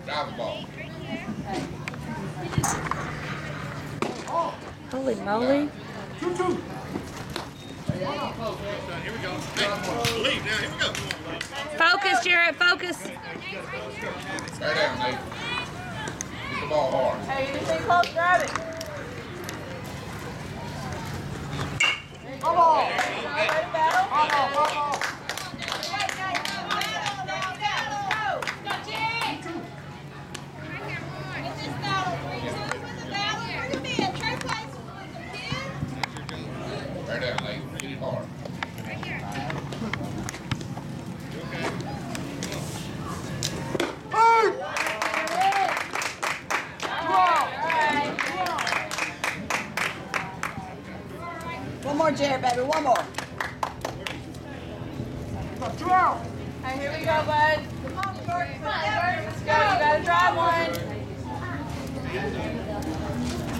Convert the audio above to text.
Drive the ball. Holy moly. 2-2. Here we go. Hey, lead now. Here we go. Focus, Jarrett, focus. Bear down, Nate. Get the ball hard. Hey, anything close, grab it. Come on. Ready, battle? Come on. Bear down, Nate. Get it hard. One more, Jarrett, baby. One more. 2 out. Hey, here we go, bud. Come on, Jordan. Let's go. You gotta drive one.